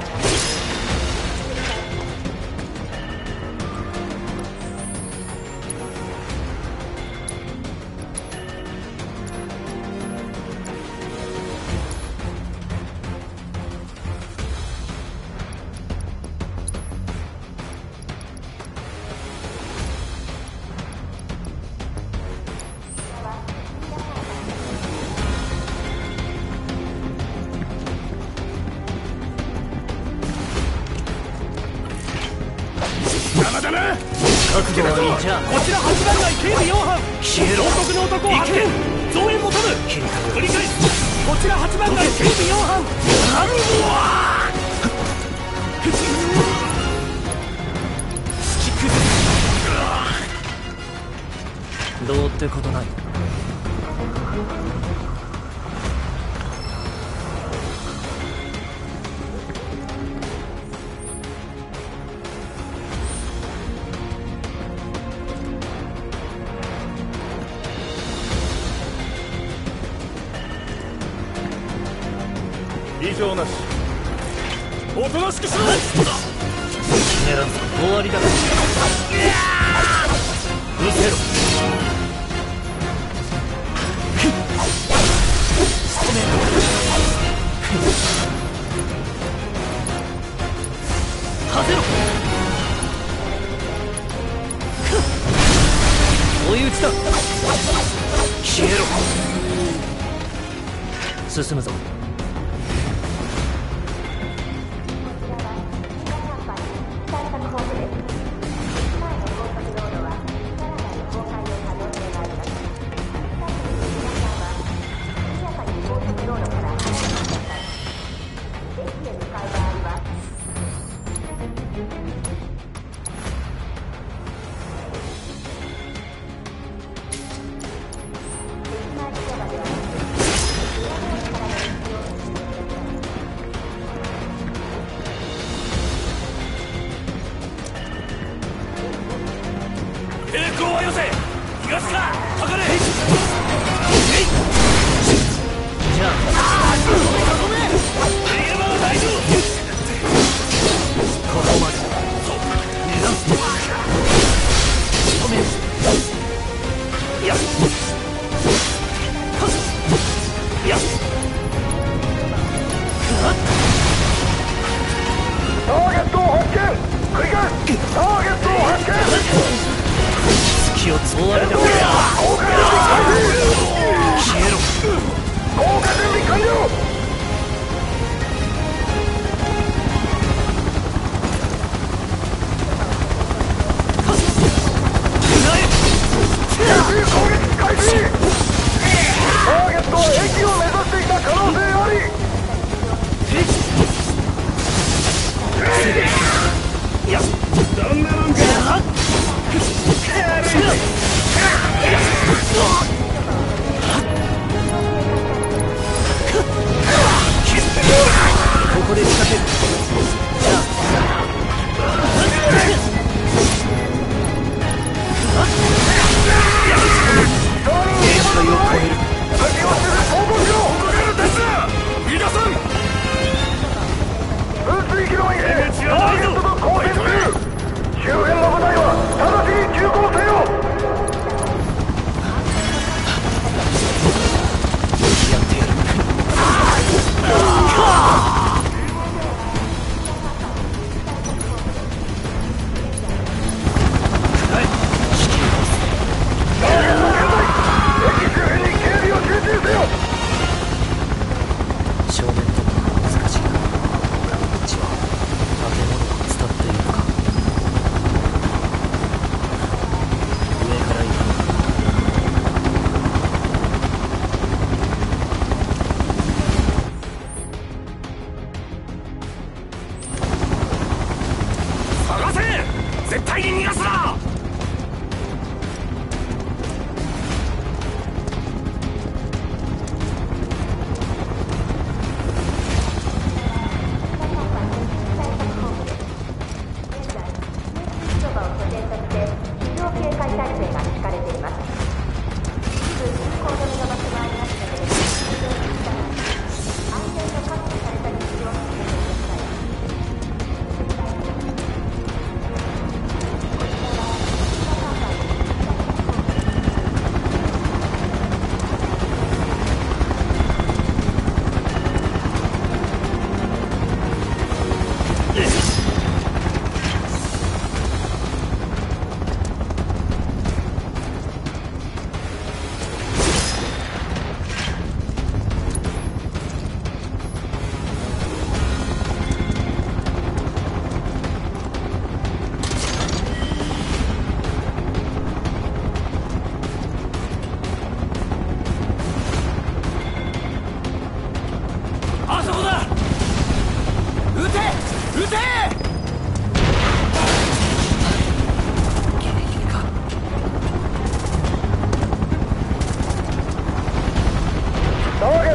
覚悟はいいじゃん。 こちら8番街警備4班消えろ。 王国の男を発見。増援求む。繰り返す。こちら8番街警備4班どうってことない。 異常なし。おとなしくしろ。 狙うぞ。終わりだ。うせろ。はぜろ。追い打ちだ。消えろ。進むぞ。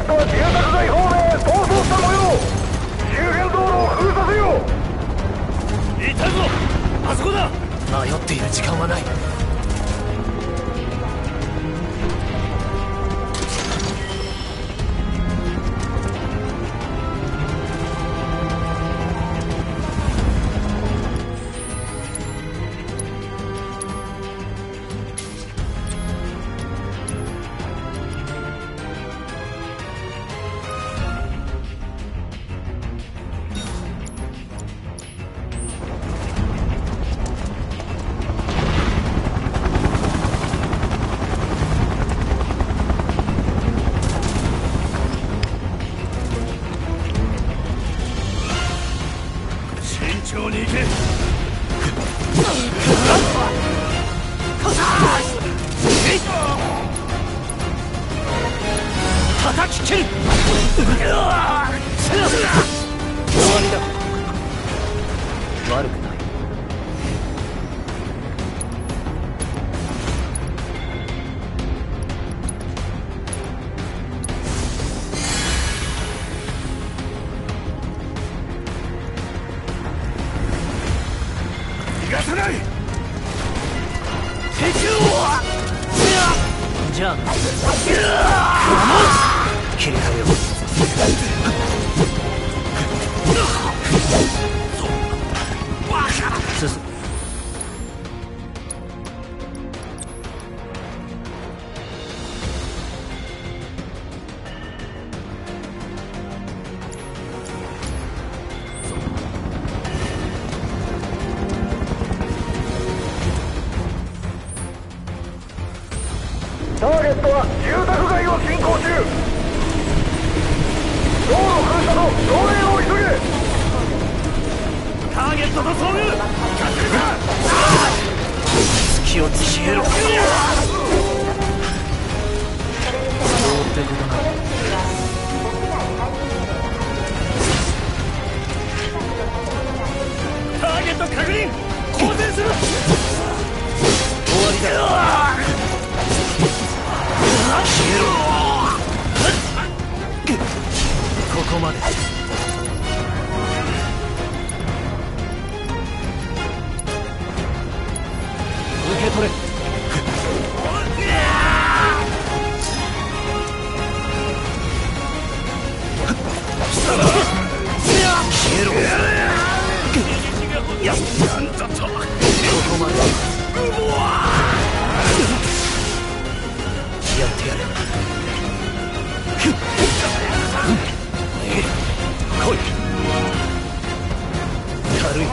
ットは住宅街方面へ逃走した模様。周辺道路を封鎖せよ。 いたぞ、あそこだ。迷っている時間はない。悪くない。 逃がさない。 じゃあ切り替えよう。進む。 ターゲットは住宅街を進行中。道路封鎖と増援を急げ。 ターゲットと遭遇。隙を消えろ。そうってことな。ターゲット確認。交戦する。終わりだ。消えろ。ここまで。受け取れ。消えろ。やなんだと。ここまで。やってやれ。来い。軽い。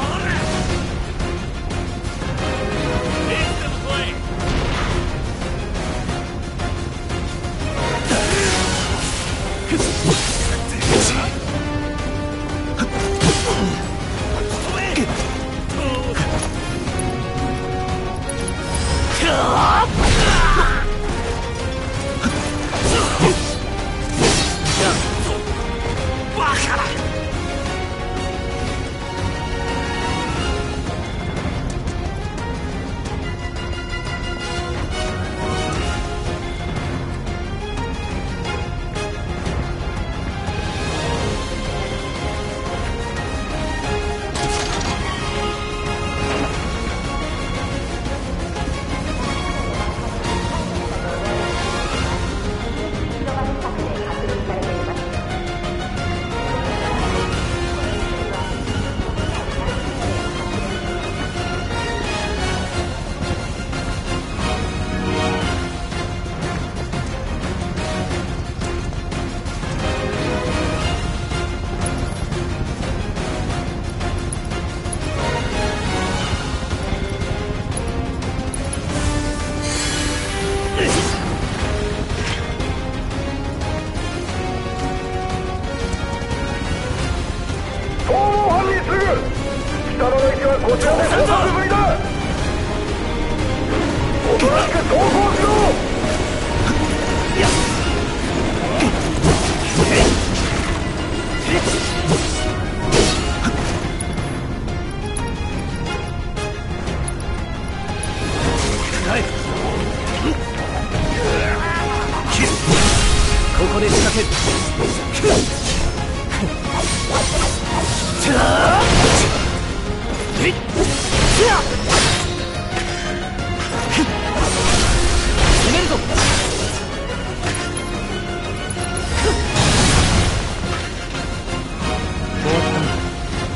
こちらで捕獲済みだ。おとなしく逃走しろ。 ここ顔で仕掛ける。決めるぞ。終わったんだ。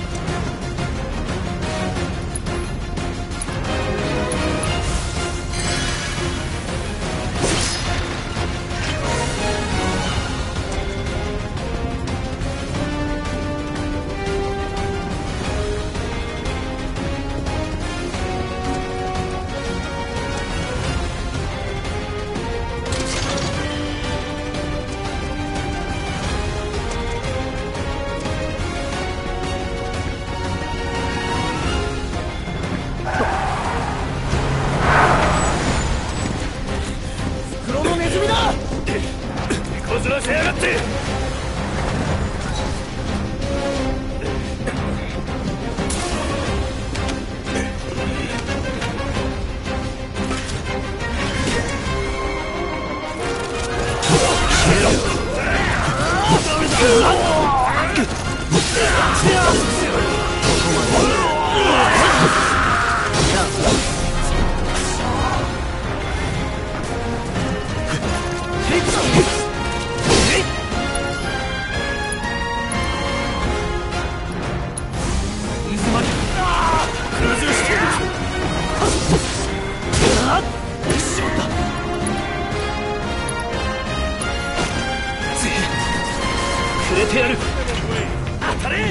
くれてやる。当たれ。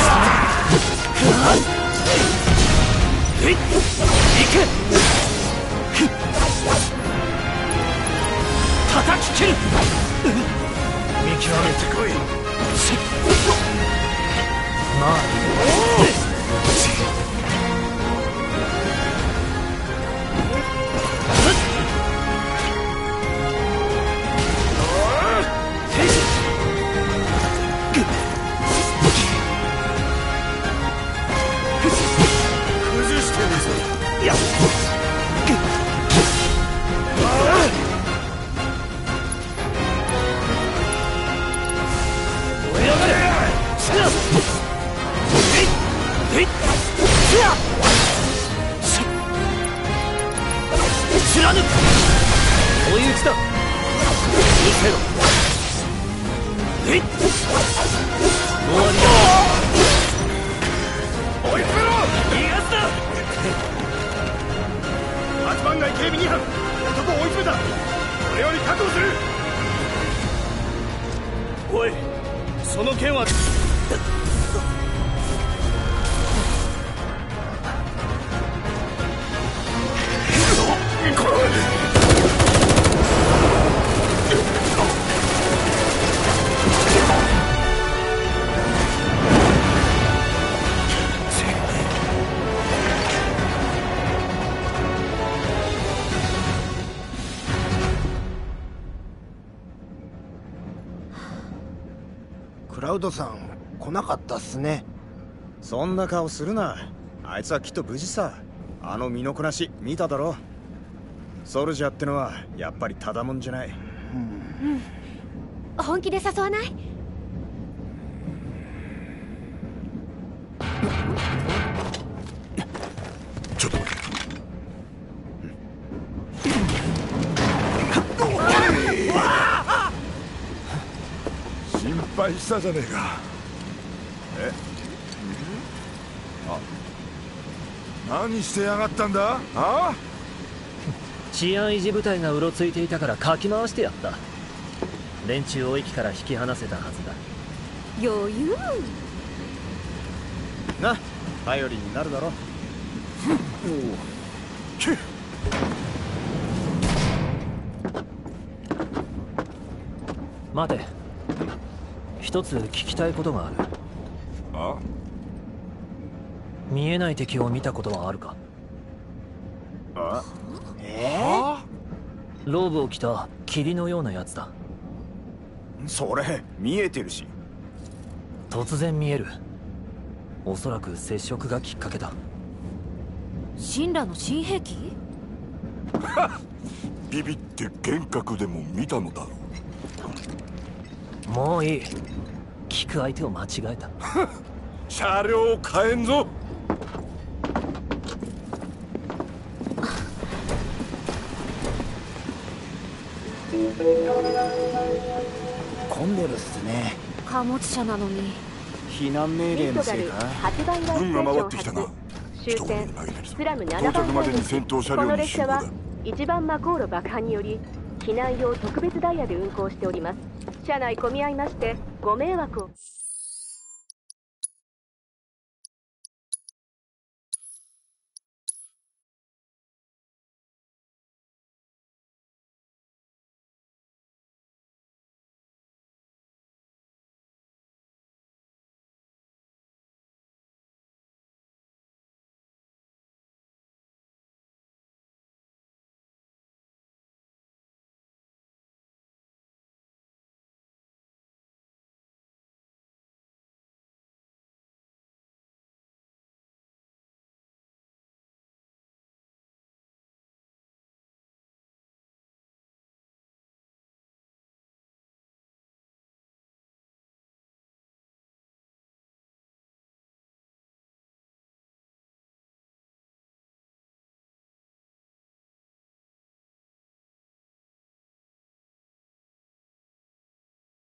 いけ。叩き切る。見極めてこい。まあ貫く。追い打ちだ。見せろ。終わりだ。追い詰めろ。いいやつだ。8番街警備2班、男を追い詰めた。これより確保する。おい、その剣は。 クラウドさん来なかったっすね。 そんな顔するな。あいつはきっと無事さ。あの身のこなし見ただろ。ソルジャーってのはやっぱりただもんじゃない。 本気で誘わない？ ちょっと待って。心配したじゃねえか。何してやがったんだ。あ？ 治安維持部隊がうろついていたからかき回してやった。連中を駅から引き離せたはずだ。 余裕な、頼りになるだろ。 待て、一つ聞きたいことがある。 あ？ 見えない敵を見たことはあるか？ あ？ ローブを着た霧のようなやつだ。 それ見えてるし。 突然見える。おそらく接触がきっかけだ。 神羅の新兵器？ ビビって幻覚でも見たのだろもういい。聞く相手を間違えた。 車両を変えんぞ。 混んでるっすね。 貨物車なのに。 避難命令のせいか。 軍が回ってきたな。 終点スラム7 到着番までに戦闘車こ両にの列車は集合だ。 1番魔航路爆破により避難用特別ダイヤで運行しております。車内混み合いましてご迷惑を。